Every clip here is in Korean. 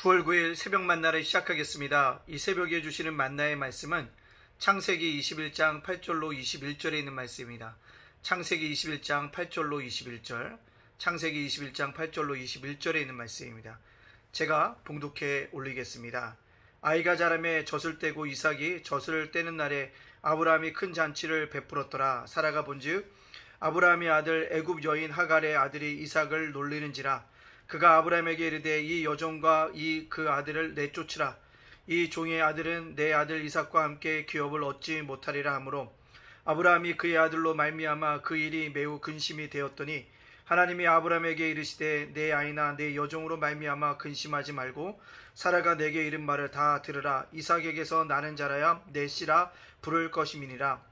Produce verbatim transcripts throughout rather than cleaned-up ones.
구월 구일 새벽 만나를 시작하겠습니다. 이 새벽에 주시는 만나의 말씀은 창세기 이십일장 팔절로 이십일절에 있는 말씀입니다. 창세기 이십일장 팔절로 이십일절, 창세기 이십일장 팔절로 이십일절에 있는 말씀입니다. 제가 봉독해 올리겠습니다. 아이가 자라매 젖을 떼고 이삭이 젖을 떼는 날에 아브라함이 큰 잔치를 베풀었더라. 사라가 본즉 아브라함의 아들 애굽 여인 하갈의 아들이 이삭을 놀리는지라. 그가 아브라함에게 이르되 이 여종과 이 그 아들을 내쫓으라. 이 종의 아들은 내 아들 이삭과 함께 기업을 얻지 못하리라 하므로 아브라함이 그의 아들로 말미암아 그 일이 매우 근심이 되었더니 하나님이 아브라함에게 이르시되 내 아이나 내 여종으로 말미암아 근심하지 말고 사라가 내게 이른 말을 다 들으라. 이삭에게서 나는 자라야 내 씨라 부를 것임이니라.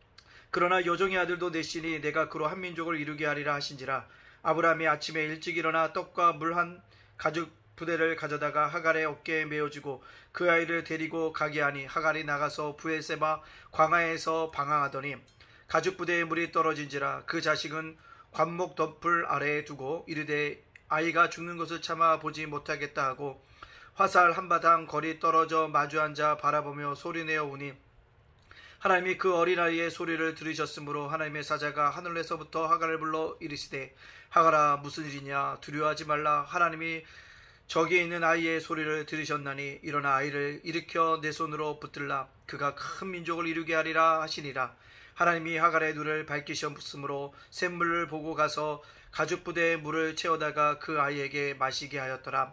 그러나 여종의 아들도 내 씨니 내가 그로 한 민족을 이루게 하리라 하신지라. 아브라함이 아침에 일찍 일어나 떡과 물 한 가죽 부대를 가져다가 하갈의 어깨에 메어주고 그 아이를 데리고 가게 하니 하갈이 나가서 브엘세바 광야에서 방황하더니 가죽 부대에 물이 떨어진지라. 그 자식은 관목 덮을 아래에 두고 이르되 아이가 죽는 것을 참아 보지 못하겠다 하고 화살 한바탕 거리 떨어져 마주 앉아 바라보며 소리내어 우니 하나님이 그 어린아이의 소리를 들으셨으므로 하나님의 사자가 하늘에서부터 하갈을 불러 이르시되 하갈아 무슨 일이냐 두려워하지 말라. 하나님이 저기 있는 아이의 소리를 들으셨나니 일어나 아이를 일으켜 내 손으로 붙들라. 그가 큰 민족을 이루게 하리라 하시니라. 하나님이 하갈의 눈을 밝히셨으므로 샘물을 보고 가서 가죽 부대에 물을 채워다가 그 아이에게 마시게 하였더라.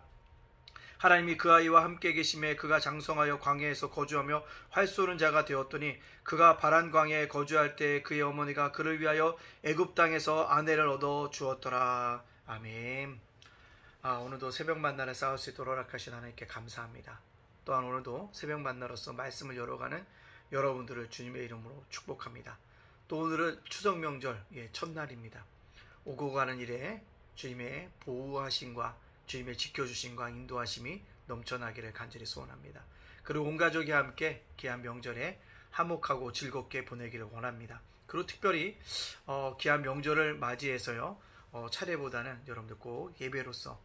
하나님이 그 아이와 함께 계심에 그가 장성하여 광야에서 거주하며 활 쏘는 자가 되었더니 그가 바란 광야에 거주할 때 그의 어머니가 그를 위하여 애굽 땅에서 아내를 얻어 주었더라. 아멘. 아, 오늘도 새벽 만나를 쌓을 수 있도록 허락하신 하나님께 감사합니다. 또한 오늘도 새벽 만나로서 말씀을 열어가는 여러분들을 주님의 이름으로 축복합니다. 또 오늘은 추석 명절 예, 첫날입니다. 오고 가는 일에 주님의 보호하심과 주님의 지켜주심과 인도하심이 넘쳐나기를 간절히 소원합니다. 그리고 온 가족이 함께 귀한 명절에 화목하고 즐겁게 보내기를 원합니다. 그리고 특별히 어, 귀한 명절을 맞이해서요 어, 차례보다는 여러분들 꼭 예배로서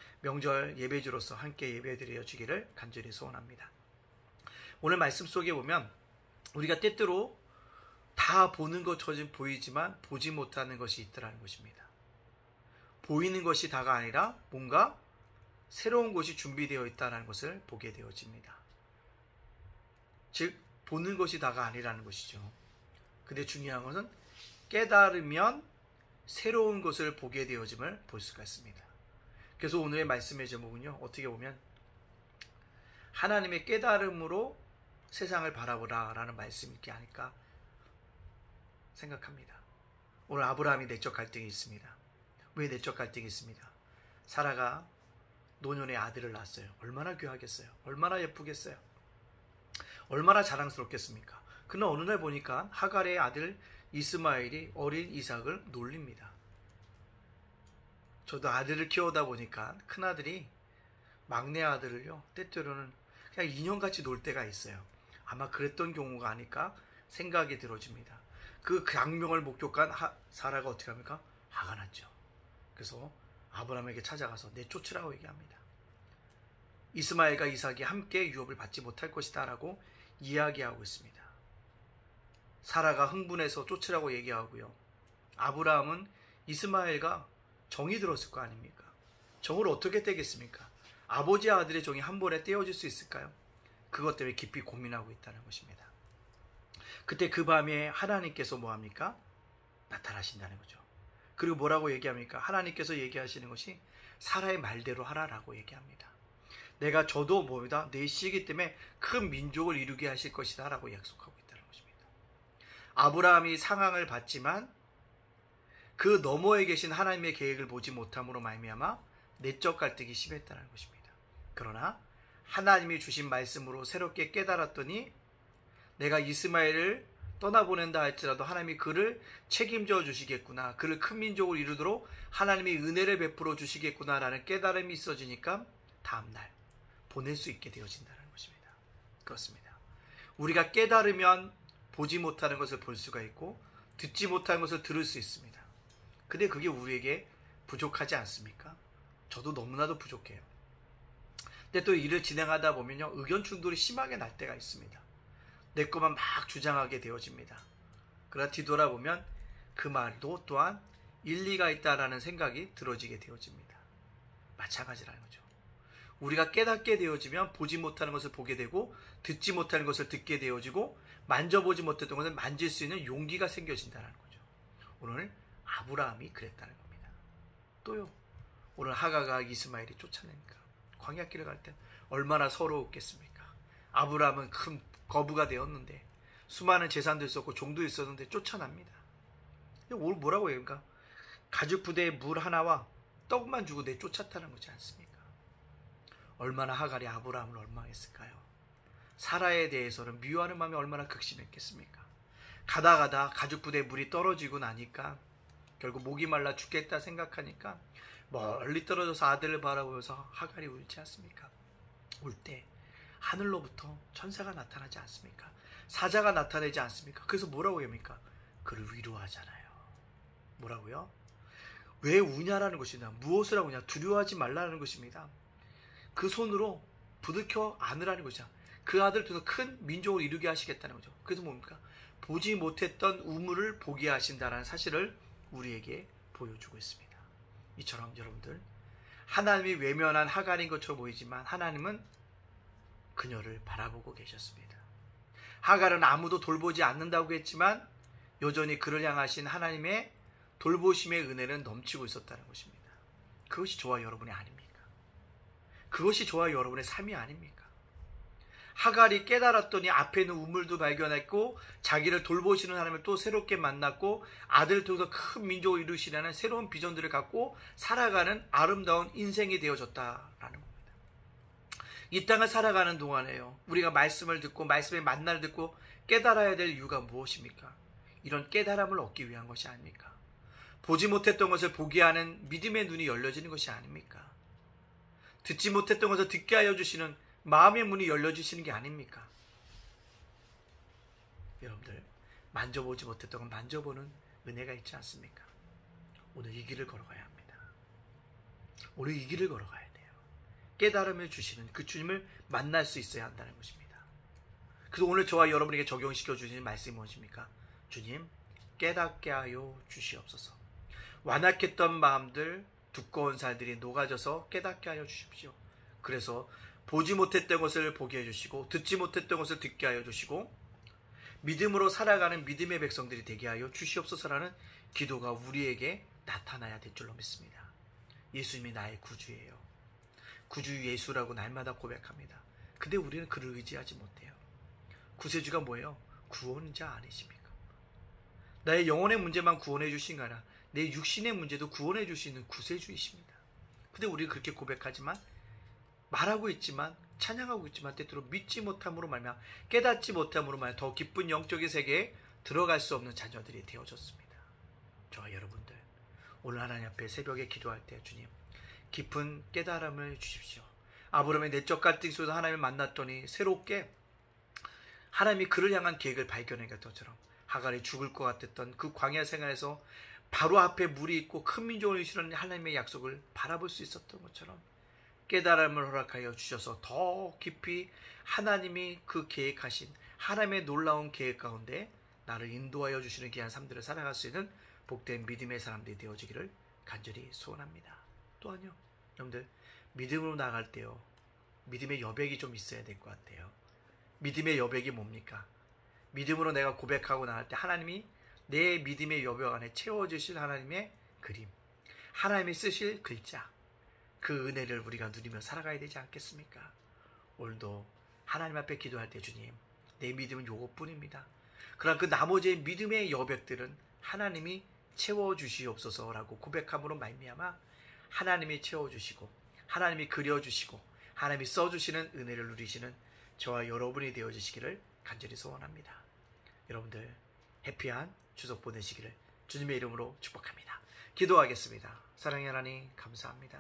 명절 예배주로서 함께 예배드려 주기를 간절히 소원합니다. 오늘 말씀 속에 보면 우리가 때때로 다 보는 것처럼 보이지만 보지 못하는 것이 있더라는 것입니다. 보이는 것이 다가 아니라 뭔가 새로운 것이 준비되어 있다는 것을 보게 되어집니다. 즉 보는 것이 다가 아니라는 것이죠. 근데 중요한 것은 깨달으면 새로운 것을 보게 되어짐을 볼 수가 있습니다. 그래서 오늘의 말씀의 제목은요, 어떻게 보면 하나님의 깨달음으로 세상을 바라보라 라는 말씀이 있지 않을까 생각합니다. 오늘 아브라함이 내적 갈등이 있습니다. 왜 내적 갈등이 있습니다? 사라가 노년의 아들을 낳았어요. 얼마나 귀하겠어요? 얼마나 예쁘겠어요? 얼마나 자랑스럽겠습니까? 그러나 어느 날 보니까 하갈의 아들 이스마엘이 어린 이삭을 놀립니다. 저도 아들을 키우다 보니까 큰아들이 막내 아들을요 때때로는 그냥 인형같이 놀 때가 있어요. 아마 그랬던 경우가 아닐까 생각이 들어집니다. 그 강명을 목격한 하, 사라가 어떻게 합니까? 화가 났죠. 그래서 아브라함에게 찾아가서 내쫓으라고 얘기합니다. 이스마엘과 이삭이 함께 유업을 받지 못할 것이다 라고 이야기하고 있습니다. 사라가 흥분해서 쫓으라고 얘기하고요. 아브라함은 이스마엘과 정이 들었을 거 아닙니까? 정을 어떻게 떼겠습니까? 아버지 아들의 정이 한 번에 떼어질 수 있을까요? 그것 때문에 깊이 고민하고 있다는 것입니다. 그때 그 밤에 하나님께서 뭐합니까? 나타나신다는 거죠. 그리고 뭐라고 얘기합니까? 하나님께서 얘기하시는 것이 사라의 말대로 하라라고 얘기합니다. 내가 저도 뭐다? 내 씨이기 때문에 큰 민족을 이루게 하실 것이다 라고 약속하고 있다는 것입니다. 아브라함이 상황을 봤지만 그 너머에 계신 하나님의 계획을 보지 못함으로 말미암아 내적 갈등이 심했다는 것입니다. 그러나 하나님이 주신 말씀으로 새롭게 깨달았더니 내가 이스마엘을 떠나보낸다 할지라도 하나님이 그를 책임져 주시겠구나, 그를 큰 민족을 이루도록 하나님이 은혜를 베풀어 주시겠구나 라는 깨달음이 있어지니까 다음날 보낼 수 있게 되어진다는 것입니다. 그렇습니다. 우리가 깨달으면 보지 못하는 것을 볼 수가 있고 듣지 못하는 것을 들을 수 있습니다. 근데 그게 우리에게 부족하지 않습니까? 저도 너무나도 부족해요. 근데 또 일을 진행하다 보면요, 의견 충돌이 심하게 날 때가 있습니다. 내 것만 막 주장하게 되어집니다. 그러나 뒤돌아보면 그 말도 또한 일리가 있다라는 생각이 들어지게 되어집니다. 마찬가지라는 거죠. 우리가 깨닫게 되어지면 보지 못하는 것을 보게 되고 듣지 못하는 것을 듣게 되어지고 만져보지 못했던 것을 만질 수 있는 용기가 생겨진다는 거죠. 오늘 아브라함이 그랬다는 겁니다. 또요, 오늘 하가가 이스마엘이 쫓아내니까 광야길을 갈 때 얼마나 서러웠겠습니까? 아브라함은 큰 거부가 되었는데 수많은 재산도 있었고 종도 있었는데 쫓아납니다. 오늘 뭐라고 해요? 그러니까 가죽 부대에 물 하나와 떡만 주고 내쫓았다는 거지 않습니까? 얼마나 하갈이 아브라함을 원망했을까요? 사라에 대해서는 미워하는 마음이 얼마나 극심했겠습니까? 가다 가다 가죽 부대에 물이 떨어지고 나니까 결국 목이 말라 죽겠다 생각하니까 멀리 떨어져서 아들을 바라보면서 하갈이 울지 않습니까? 울 때 하늘로부터 천사가 나타나지 않습니까? 사자가 나타나지 않습니까? 그래서 뭐라고 합니까? 그를 위로하잖아요. 뭐라고요? 왜 우냐라는 것이냐, 무엇을 하고 우냐, 두려워하지 말라는 것입니다. 그 손으로 부들켜 안으라는 것이야. 그 아들을 통해서 큰 민족을 이루게 하시겠다는 거죠. 그래서 뭡니까? 보지 못했던 우물을 보게 하신다는 사실을 우리에게 보여주고 있습니다. 이처럼 여러분들, 하나님이 외면한 하갈인 것처럼 보이지만 하나님은 그녀를 바라보고 계셨습니다. 하갈은 아무도 돌보지 않는다고 했지만 여전히 그를 향하신 하나님의 돌보심의 은혜는 넘치고 있었다는 것입니다. 그것이 저와 여러분이 아닙니까? 그것이 저와 여러분의 삶이 아닙니까? 하갈이 깨달았더니 앞에 있는 우물도 발견했고 자기를 돌보시는 하나님을 또 새롭게 만났고 아들을 통해서 큰 민족을 이루시라는 새로운 비전들을 갖고 살아가는 아름다운 인생이 되어졌다라는 겁니다. 이 땅을 살아가는 동안에요, 우리가 말씀을 듣고 말씀의 만나를 듣고 깨달아야 될 이유가 무엇입니까? 이런 깨달음을 얻기 위한 것이 아닙니까? 보지 못했던 것을 보게 하는 믿음의 눈이 열려지는 것이 아닙니까? 듣지 못했던 것을 듣게 하여 주시는 마음의 문이 열려주시는 게 아닙니까? 여러분들, 만져보지 못했던 건 만져보는 은혜가 있지 않습니까? 오늘 이 길을 걸어가야 합니다. 오늘 이 길을 걸어가야 돼요. 깨달음을 주시는 그 주님을 만날 수 있어야 한다는 것입니다. 그래서 오늘 저와 여러분에게 적용시켜 주시는 말씀이 무엇입니까? 주님, 깨닫게 하여 주시옵소서. 완악했던 마음들, 두꺼운 살들이 녹아져서 깨닫게 하여 주십시오. 그래서 보지 못했던 것을 보게 해주시고 듣지 못했던 것을 듣게 하여 주시고 믿음으로 살아가는 믿음의 백성들이 되게 하여 주시옵소서라는 기도가 우리에게 나타나야 될 줄로 믿습니다. 예수님이 나의 구주예요. 구주 예수라고 날마다 고백합니다. 근데 우리는 그를 의지하지 못해요. 구세주가 뭐예요? 구원자 아니십니까? 나의 영혼의 문제만 구원해 주신 거 아니라 내 육신의 문제도 구원해 줄 수 있는 구세주이십니다. 근데 우리가 그렇게 고백하지만, 말하고 있지만, 찬양하고 있지만 때때로 믿지 못함으로 말미암아, 깨닫지 못함으로 말미암아 더 깊은 영적인 세계에 들어갈 수 없는 자녀들이 되어졌습니다. 저와 여러분들, 오늘 하나님 앞에 새벽에 기도할 때 주님, 깊은 깨달음을 주십시오. 아브라함의 내적 갈등 속에서 하나님을 만났더니 새롭게 하나님이 그를 향한 계획을 발견한 것처럼 하갈이 죽을 것 같았던 그 광야 생활에서 바로 앞에 물이 있고 큰 민족을 이루시는 하나님의 약속을 바라볼 수 있었던 것처럼 깨달음을 허락하여 주셔서 더 깊이 하나님이 그 계획하신 하나님의 놀라운 계획 가운데 나를 인도하여 주시는 귀한 삶들을 살아갈 수 있는 복된 믿음의 사람들이 되어지기를 간절히 소원합니다. 또한요, 여러분들, 믿음으로 나갈 때요, 믿음의 여백이 좀 있어야 될 것 같아요. 믿음의 여백이 뭡니까? 믿음으로 내가 고백하고 나갈 때 하나님이 내 믿음의 여백 안에 채워주실 하나님의 그림, 하나님이 쓰실 글자, 그 은혜를 우리가 누리며 살아가야 되지 않겠습니까? 오늘도 하나님 앞에 기도할 때 주님, 내 믿음은 요것뿐입니다. 그러나 그 나머지의 믿음의 여백들은 하나님이 채워주시옵소서라고 고백함으로 말미암아 하나님이 채워주시고 하나님이 그려주시고 하나님이 써주시는 은혜를 누리시는 저와 여러분이 되어주시기를 간절히 소원합니다. 여러분들 해피한 추석 보내시기를 주님의 이름으로 축복합니다. 기도하겠습니다. 사랑의 하나님, 감사합니다.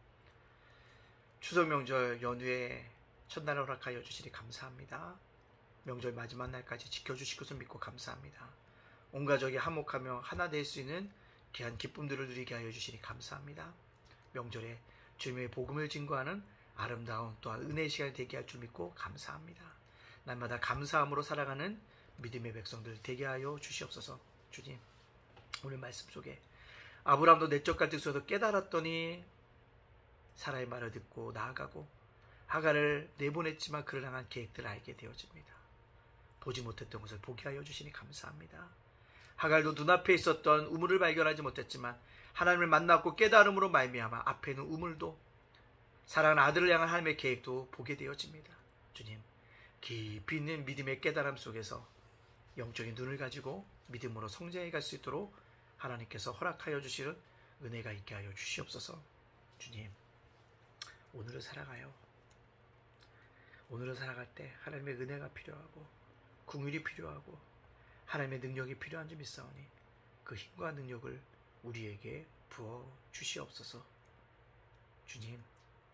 추석 명절 연휴에 첫날을 허락하여 주시니 감사합니다. 명절 마지막 날까지 지켜주실 것을 믿고 감사합니다. 온 가족이 화목하며 하나 될 수 있는 귀한 기쁨들을 누리게 하여 주시니 감사합니다. 명절에 주님의 복음을 증거하는 아름다운 또한 은혜의 시간이 되게 할 줄 믿고 감사합니다. 날마다 감사함으로 살아가는 믿음의 백성들 되게 하여 주시옵소서. 주님, 오늘 말씀 속에 아브라함도 내적 갈등 속에서 깨달았더니 사라의 말을 듣고 나아가고 하갈을 내보냈지만 그를 향한 계획들을 알게 되어집니다. 보지 못했던 것을 보게 하여 주시니 감사합니다. 하갈도 눈앞에 있었던 우물을 발견하지 못했지만 하나님을 만났고 깨달음으로 말미암아 앞에 있는 우물도 사랑하는 아들을 향한 하나님의 계획도 보게 되어집니다. 주님, 깊이 있는 믿음의 깨달음 속에서 영적인 눈을 가지고 믿음으로 성장해 갈 수 있도록 하나님께서 허락하여 주시는 은혜가 있게 하여 주시옵소서. 주님, 오늘을 살아가요. 오늘을 살아갈 때 하나님의 은혜가 필요하고 긍휼이 필요하고 하나님의 능력이 필요한 줄 믿사오니 그 힘과 능력을 우리에게 부어 주시옵소서. 주님,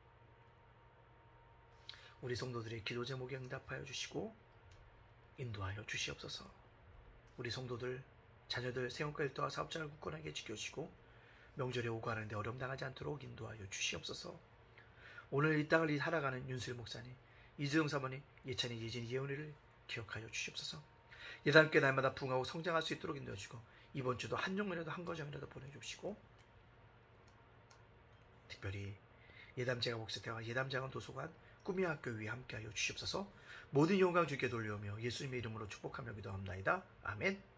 우리 성도들의 기도 제목에 응답하여 주시고 인도하여 주시옵소서. 우리 성도들, 자녀들 세움과 일터와 사업장을 굳건하게 지켜주시고 명절에 오고 하는데 어려움 당하지 않도록 인도하여 주시옵소서. 오늘 이 땅을 살아가는 윤수일 목사님, 이재용 사모님, 예찬이, 예진이, 예언이를 기억하여 주시옵소서. 예단께 날마다 부흥하고 성장할 수 있도록 인도해 주시고 이번 주도 한 종이라도 한 거장이라도 보내주시고 특별히 예담제가 목사대와 예담장원 도서관 꿈의 학교 위에 함께하여 주시옵소서. 모든 영광 주께 돌려오며 예수님의 이름으로 축복하며 기도합나이다. 아멘.